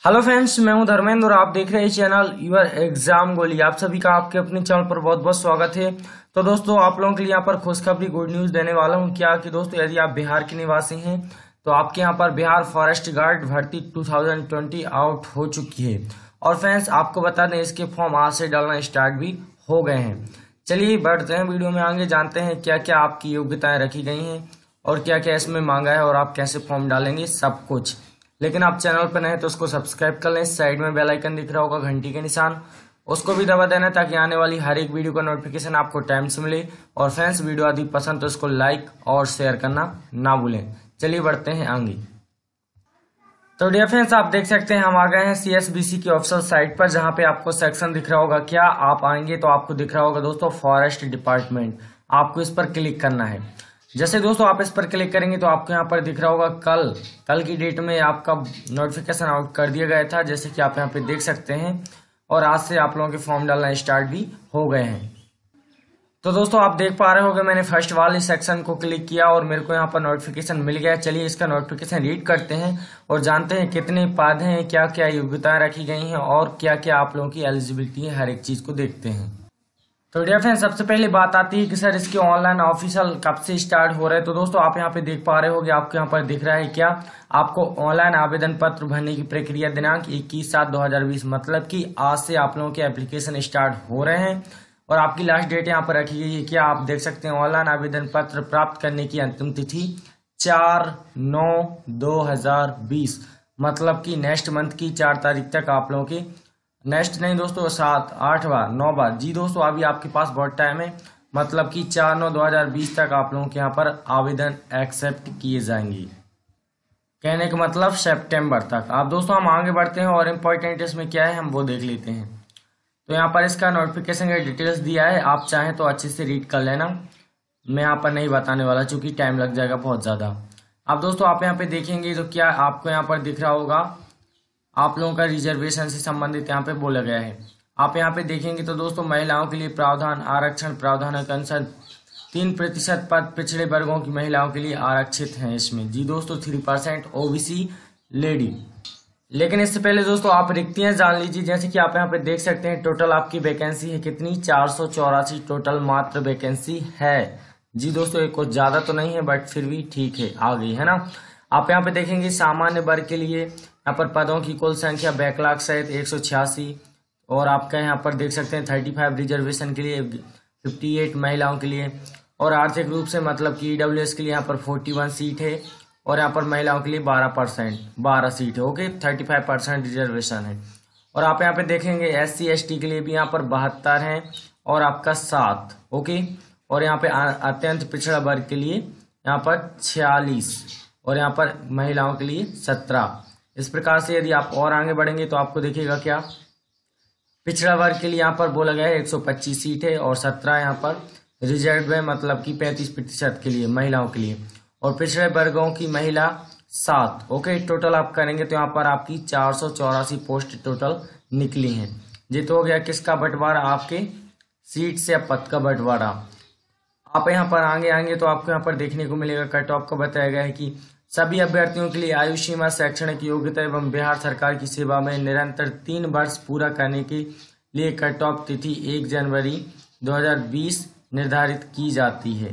Hello friends, मैं हूं धर्मेंद्र और आप देख रहे हैं चैनल यूर एग्जाम गोली। आप सभी का आपके अपने चैनल पर बहुत बहुत स्वागत है। तो दोस्तों, आप लोगों के लिए यहाँ पर खुशखबरी गुड न्यूज देने वाला हूं। क्या कि दोस्तों, यदि आप बिहार के निवासी हैं तो आपके यहाँ पर बिहार फॉरेस्ट गार्ड भर्ती 2020 आउट हो चुकी है। और फ्रेंड्स, आपको बता दें इसके फॉर्म आज से डालना स्टार्ट भी हो गए हैं। चलिए बढ़ते हैं वीडियो में आगे, जानते हैं क्या क्या आपकी योग्यताएं रखी गई हैं और क्या क्या इसमें मांगा है और आप कैसे फॉर्म डालेंगे, सब कुछ। लेकिन आप चैनल पर नए तो उसको सब्सक्राइब कर लें। साइड में बेल आइकन दिख रहा होगा घंटी के निशान, उसको भी दबा देना ताकि आने वाली हर एक वीडियो का नोटिफिकेशन आपको टाइम से मिले। और फ्रेंड्स, वीडियो यदि पसंद तो इसको लाइक और शेयर करना ना भूलें। चलिए बढ़ते हैं आगे। तो डियर फ्रेंड्स, आप देख सकते हैं हम आ गए हैं CSBC की ऑफिशियल साइट पर, जहां पे आपको सेक्शन दिख रहा होगा। क्या आप आएंगे तो आपको दिख रहा होगा दोस्तों फॉरेस्ट डिपार्टमेंट। आपको इस पर क्लिक करना है। जैसे दोस्तों आप इस पर क्लिक करेंगे तो आपको यहाँ पर दिख रहा होगा कल की डेट में आपका नोटिफिकेशन आउट कर दिया गया था, जैसे कि आप यहाँ पे देख सकते हैं। और आज से आप लोगों के फॉर्म डालना स्टार्ट भी हो गए हैं। तो दोस्तों आप देख पा रहे होंगे मैंने फर्स्ट वाले सेक्शन को क्लिक किया और मेरे को यहाँ पर नोटिफिकेशन मिल गया। चलिए इसका नोटिफिकेशन रीड करते हैं और जानते हैं कितने पद हैं, क्या क्या योग्यताएं रखी गई हैं और क्या क्या आप लोगों की एलिजिबिलिटी है। हर एक चीज को देखते हैं। तो डियर फ्रेंड्स, सबसे पहले बात आती है कि सर इसके ऑनलाइन ऑफिशियल कब से स्टार्ट हो रहे हैं। तो दोस्तों आप यहाँ पे देख पा रहे होंगे, आपको यहाँ पर दिख रहा है क्या, आपको ऑनलाइन आवेदन पत्र भरने की प्रक्रिया दिनांक 21/7/2020, मतलब कि आज से आप लोगों के एप्लीकेशन स्टार्ट हो रहे हैं। और आपकी लास्ट डेट यहाँ पर रखी गई है। क्या आप देख सकते हैं, ऑनलाइन आवेदन पत्र प्राप्त करने की अंतिम तिथि 4/9/2020, मतलब कि नेक्स्ट मंथ की 4 तारीख तक आप लोगों की, नेक्स्ट नहीं दोस्तों, 7, 8 बार, 9 बार, जी दोस्तों अभी आपके पास बहुत टाइम है। मतलब कि 4/9/2020 तक आप लोगों के यहाँ पर आवेदन एक्सेप्ट किए जाएंगे। कहने का मतलब सितंबर तक। आप दोस्तों हम आगे बढ़ते हैं और इम्पोर्टेंट इसमें क्या है हम वो देख लेते हैं। तो यहाँ पर इसका नोटिफिकेशन का डिटेल्स दिया है, आप चाहें तो अच्छे से रीड कर लेना। मैं यहाँ पर नहीं बताने वाला चूंकि टाइम लग जाएगा बहुत ज़्यादा। अब दोस्तों आप यहाँ पे देखेंगे तो क्या आपको यहाँ पर दिख रहा होगा, आप लोगों का रिजर्वेशन से संबंधित यहाँ पे बोला गया है। आप यहाँ पे देखेंगे तो दोस्तों महिलाओं के लिए प्रावधान, आरक्षण प्रावधान के अनुसार 3% पद पिछड़े वर्गों की महिलाओं के लिए आरक्षित हैं इसमें, जी दोस्तों 3% OBC लेडी। लेकिन इससे पहले दोस्तों आप रिक्तियां जान लीजिए। जैसे कि आप यहाँ पे देख सकते हैं टोटल आपकी वैकेंसी है कितनी, 484 टोटल मात्र वैकेंसी है। जी दोस्तों ये कुछ ज्यादा तो नहीं है बट फिर भी ठीक है, आ गई है ना। आप यहाँ पे देखेंगे सामान्य वर्ग के लिए यहाँ पर पदों की कुल संख्या बैकलॉग सहित 186। और आपका यहाँ पर देख सकते हैं 35 रिजर्वेशन के लिए, 58 महिलाओं के लिए। और आर्थिक रूप से मतलब कि EWS के लिए यहाँ पर 41 सीट है। और यहाँ पर महिलाओं के लिए 12 सीट है। ओके, 35% रिजर्वेशन है। और आप यहाँ पे देखेंगे SC ST के लिए भी यहाँ पर 72 है और आपका 7। ओके, और यहाँ पे अत्यंत पिछड़ा वर्ग के लिए यहाँ पर 46 और यहाँ पर महिलाओं के लिए 17। इस प्रकार से यदि आप और आगे बढ़ेंगे तो आपको देखिएगा क्या, पिछड़ा वर्ग के लिए यहाँ पर बोला गया है 125 सीट है और 17 यहाँ पर रिजर्व है, मतलब कि 35% के लिए महिलाओं के लिए। और पिछड़े वर्गों की महिला 7। ओके, टोटल आप करेंगे तो यहाँ पर आपकी 484 पोस्ट टोटल निकली हैं। ये तो हो गया किसका बंटवारा, आपके सीट से पद का बंटवारा। आप यहाँ पर आगे आएंगे तो आपको यहाँ पर देखने को मिलेगा कट ऑफ का बताया गया है कि सभी अभ्यर्थियों के लिए आयु सीमा, शैक्षणिक योग्यता एवं बिहार सरकार की सेवा में निरंतर 3 वर्ष पूरा करने के लिए कट ऑफ तिथि 1 जनवरी 2020 निर्धारित की जाती है।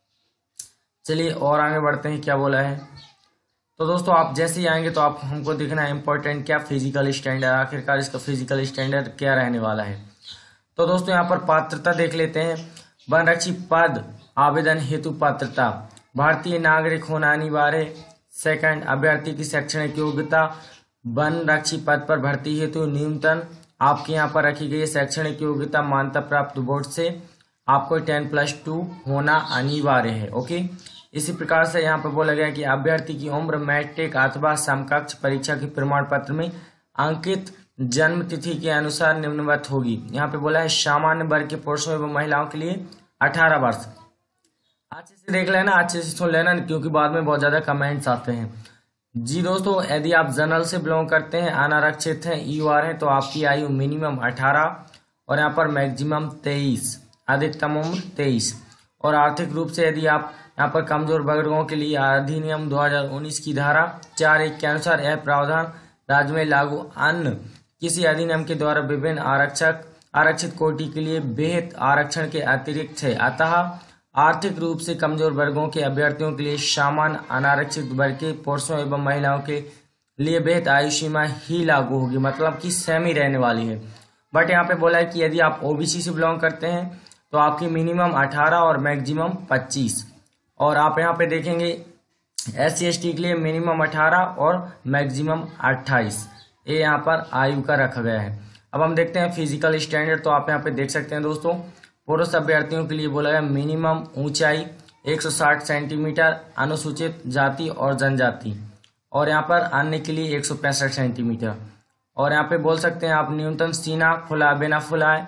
चलिए और आगे बढ़ते हैं, क्या बोला है। तो दोस्तों आप जैसे ही आएंगे तो आप हमको देखना है इम्पोर्टेंट क्या, फिजिकल स्टैंडर्ड। आखिरकार इसका फिजिकल स्टैंडर्ड क्या रहने वाला है। तो दोस्तों यहाँ पर पात्रता देख लेते हैं। वनरक्षी पद आवेदन हेतु पात्रता, भारतीय नागरिक होना अनिवार्य है। सेकंड, अभ्यर्थी की शैक्षणिक योग्यता, वन रक्षी पद पर भर्ती हेतु न्यूनतम आपके यहाँ पर रखी गई है शैक्षणिक योग्यता मान्यता प्राप्त बोर्ड से आपको 10+2 होना अनिवार्य है। ओके, इसी प्रकार से यहाँ पर बोला गया कि अभ्यर्थी की उम्र मैट्रिक अथवा समकक्ष परीक्षा के प्रमाण पत्र में अंकित जन्म तिथि के अनुसार निम्नवत होगी। यहाँ पे बोला है सामान्य वर्ग के पुरुषों एवं महिलाओं के लिए 18 वर्ष। अच्छे से देख लेना, अच्छे से सुन लेना, क्योंकि बाद में बहुत ज्यादा कमेंट्स आते हैं। जी दोस्तों, यदि आप जनरल से बिलोंग करते हैं, अनारक्षित हैं, EOR हैं, तो आपकी आयु मिनिमम 18 और यहाँ पर मैक्सिमम 23, अधिकतम उम्र 23। और आर्थिक रूप से यदि आप यहाँ पर कमजोर वर्गों के लिए अधिनियम 2019 की धारा 4(1) के अनुसार यह प्रावधान राज्य में लागू अन्य किसी अधिनियम के द्वारा विभिन्न आरक्षित कोटि के लिए विहित आरक्षण के अतिरिक्त है। अतः आर्थिक रूप से कमजोर वर्गों के अभ्यर्थियों के लिए सामान्य अनारक्षित वर्ग के पुरुषों एवं महिलाओं के लिए विहित आयु सीमा ही लागू होगी, मतलब कि सेम ही रहने वाली है। बट यहाँ पे बोला है कि यदि आप ओबीसी से बिलोंग करते हैं तो आपकी मिनिमम 18 और मैक्सिमम 25, और आप यहाँ पे देखेंगे SC/ST के लिए मिनिमम 18 और मैक्सिमम 28, ये यहाँ पर आयु का रखा गया है। अब हम देखते हैं फिजिकल स्टैंडर्ड। तो आप यहाँ पे देख सकते हैं दोस्तों, पुरुष अभ्यर्थियों के लिए बोला गया मिनिमम ऊंचाई 160 सेंटीमीटर अनुसूचित जाति और जनजाति, और यहाँ पर अन्य के लिए 165 सेंटीमीटर। और यहाँ पे बोल सकते हैं आप न्यूनतम सीना खुला बिना फुलाए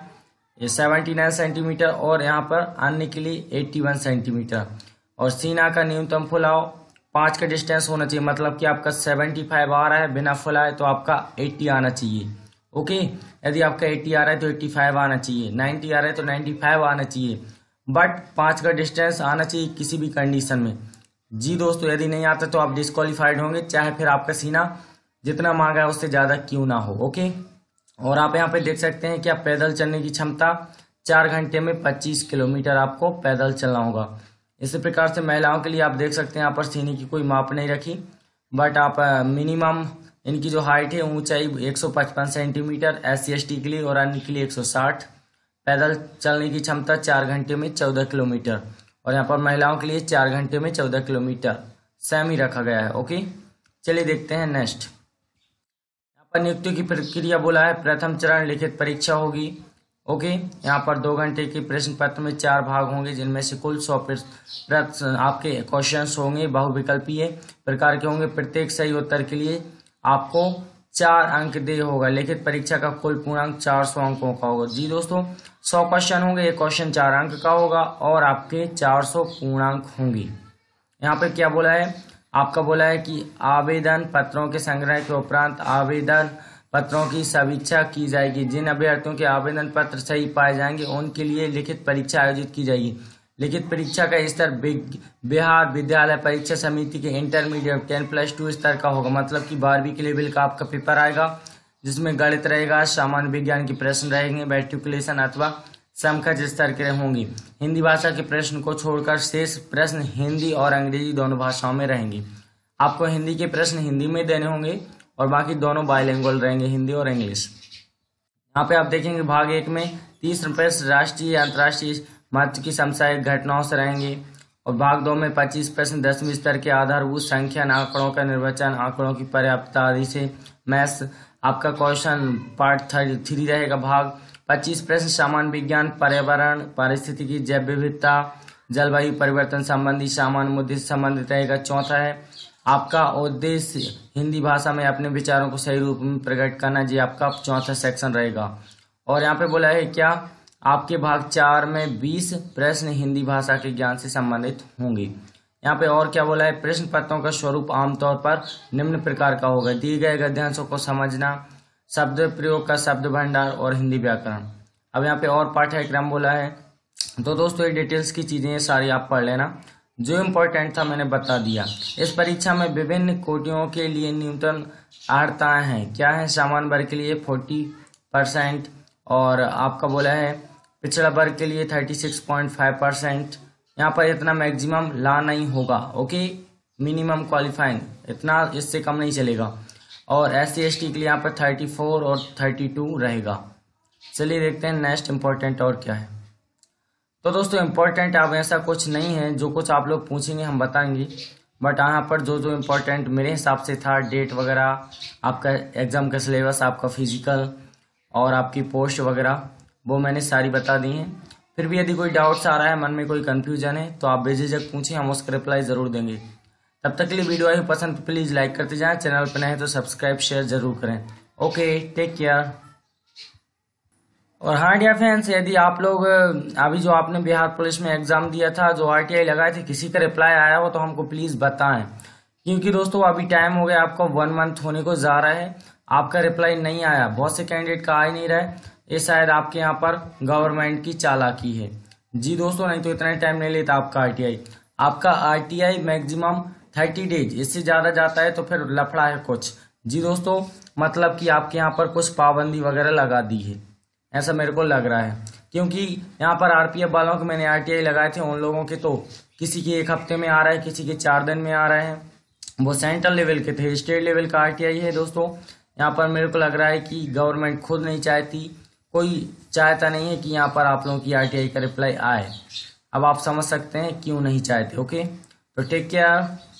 79 सेंटीमीटर, और यहाँ पर अन्य के लिए 81 सेंटीमीटर। और सीना का न्यूनतम फुलाव 5 का डिस्टेंस होना चाहिए, मतलब कि आपका 75 आ रहा है बिना फुलाए तो आपका 80 आना चाहिए। ओके, यदि आपका 80 आ रहा है तो 85 आना चाहिए, 90 आ रहा है तो 95 आना चाहिए, बट 5 का डिस्टेंस आना चाहिए किसी भी कंडीशन में। जी दोस्तों, यदि नहीं आता तो आप डिस्क्वालीफाइड होंगे, चाहे फिर आपका सीना जितना मांगा है उससे ज्यादा क्यों ना हो। ओके, और आप यहाँ पे देख सकते हैं कि आप पैदल चलने की क्षमता 4 घंटे में 25 किलोमीटर आपको पैदल चलना होगा। इसी प्रकार से महिलाओं के लिए आप देख सकते हैं यहाँ पर सीने की कोई माप नहीं रखी, बट आप मिनिमम इनकी जो हाइट है ऊंचाई 155 सेंटीमीटर SC/ST के लिए, और अन्य के लिए 160। पैदल चलने की क्षमता 4 घंटे में 14 किलोमीटर, और यहाँ पर महिलाओं के लिए 4 घंटे में 14 किलोमीटर सेम ही रखा गया है। ओके, चलिए देखते हैं नेक्स्ट। यहाँ पर नियुक्ति की प्रक्रिया बोला है, प्रथम चरण लिखित परीक्षा होगी। ओके, यहाँ पर 2 घंटे के प्रश्न पत्र में 4 भाग होंगे, जिनमें से कुल 100 प्रश्न आपके क्वेश्चंस होंगे, बहुविकल्पीय प्रकार के होंगे। प्रत्येक सही उत्तर के लिए आपको 4 अंक दे होगा। लिखित परीक्षा का कुल पूर्णांक 400 अंकों का होगा। जी दोस्तों, 100 क्वेश्चन होंगे, एक क्वेश्चन 4 अंक का होगा, और आपके 400 पूर्णांक होंगे। यहाँ पे क्या बोला है, आपका बोला है कि आवेदन पत्रों के संग्रह के उपरांत आवेदन पत्रों की समीक्षा की जाएगी। जिन अभ्यर्थियों के आवेदन पत्र सही पाए जाएंगे उनके लिए लिखित परीक्षा आयोजित की जाएगी। लिखित परीक्षा का स्तर बिहार विद्यालय परीक्षा समिति के इंटरमीडिएट 10+2 स्तर का होगा, मतलब कि 12वीं के लेवल का आपका पेपर आएगा, जिसमें गणित रहेगा, सामान्य विज्ञान के प्रश्न रहेंगे, मैट्रिकुलेशन अथवा समकक्ष स्तर के होंगे। हिंदी भाषा के प्रश्न को छोड़कर शेष प्रश्न हिंदी और अंग्रेजी दोनों भाषाओं में रहेंगे। आपको हिंदी के प्रश्न हिंदी में देने होंगे और बाकी दोनों बाइलिंगुअल रहेंगे, हिंदी और इंग्लिश। यहाँ पे आप देखेंगे भाग 1 में 30 प्रश्न राष्ट्रीय अंतर्राष्ट्रीय महत्व की समसामयिक घटनाओं से रहेंगे, और भाग 2 में 25 प्रश्न 10वीं स्तर के आधारभूत संख्या, आंकड़ों का निर्वचन, आंकड़ों की पर्याप्तता आदि से मैथ्स आपका क्वेश्चन पार्ट 3 रहेगा। भाग 25 प्रश्न सामान्य विज्ञान, पर्यावरण, पारिस्थितिकी, जैव विविधता, जलवायु परिवर्तन संबंधी सामान्य मुद्दे से संबंधित रहेगा। चौथा है आपका उद्देश्य हिंदी भाषा में अपने विचारों को सही रूप में प्रकट करना, जी आपका चौथा सेक्शन रहेगा। और यहाँ पे बोला है क्या, आपके भाग 4 में 20 प्रश्न हिंदी भाषा के ज्ञान से संबंधित होंगे। यहाँ पे और क्या बोला है, प्रश्न पत्रों का स्वरूप आमतौर पर निम्न प्रकार का होगा, दिए गए गद्यांशों को समझना, शब्द प्रयोग का शब्द भंडार और हिंदी व्याकरण। अब यहाँ पे और पाठ्यक्रम बोला है, तो दोस्तों ये डिटेल्स की चीजें सारी आप पढ़ लेना, जो इम्पोर्टेंट था मैंने बता दिया। इस परीक्षा में विभिन्न कोटियों के लिए न्यूनतम अर्हताएं हैं। क्या है, सामान्य वर्ग के लिए 40%, और आपका बोला है पिछड़ा वर्ग के लिए 36.5%। यहाँ पर इतना मैक्सिमम ला नहीं होगा। ओके, मिनिमम क्वालिफाइंग इतना, इससे कम नहीं चलेगा। और SC/ST के लिए यहाँ पर 34 और 32 रहेगा। चलिए देखते हैं नेक्स्ट इम्पोर्टेंट और क्या है। तो दोस्तों इम्पोर्टेंट अब ऐसा कुछ नहीं है, जो कुछ आप लोग पूछेंगे हम बताएंगे, बट यहाँ पर जो जो इम्पोर्टेंट मेरे हिसाब से था, डेट वगैरह, आपका एग्जाम का सिलेबस, आपका फिजिकल और आपकी पोस्ट वगैरह, वो मैंने सारी बता दी हैं। फिर भी यदि कोई डाउट्स आ रहा है, मन में कोई कंफ्यूजन है, तो आप बेझिझक पूछें, हम उसका रिप्लाई जरूर देंगे। तब तक के लिए वीडियो आई पसंद तो प्लीज लाइक करते जाएं, चैनल पर नए हैं तो सब्सक्राइब शेयर जरूर करें। Okay, take care. और हाँ डियर फ्रेंड्स, यदि आप लोग अभी जो आपने बिहार पुलिस में एग्जाम दिया था, जो RTI लगाए थे, किसी का रिप्लाई आया हो तो हमको प्लीज बताएं, क्योंकि दोस्तों अभी टाइम हो गया, आपका 1 मंथ होने को जा रहा है, आपका रिप्लाई नहीं आया, बहुत से कैंडिडेट का आ ही नहीं रहा है। ये शायद आपके यहाँ पर गवर्नमेंट की चालाकी है। जी दोस्तों, नहीं तो इतना टाइम नहीं लेता आपका RTI। आपका RTI मैक्सिमम 30 डेज, इससे ज्यादा जाता है तो फिर लफड़ा है कुछ। जी दोस्तों, मतलब कि आपके यहाँ पर कुछ पाबंदी वगैरह लगा दी है, ऐसा मेरे को लग रहा है। क्योंकि यहाँ पर आरपीएफ वालों के मैंने आरटीआई लगाए थे, उन लोगों के तो किसी के 1 हफ्ते में आ रहा है, किसी के 4 दिन में आ रहे हैं। वो सेंट्रल लेवल के थे, स्टेट लेवल का आरटीआई है दोस्तों। यहाँ पर मेरे को लग रहा है कि गवर्नमेंट खुद नहीं चाहती, कोई चाहता नहीं है कि यहाँ पर आप लोगों की आरटीआई का रिप्लाई आए। अब आप समझ सकते हैं क्यों नहीं चाहते। ओके, तो टेक केयर।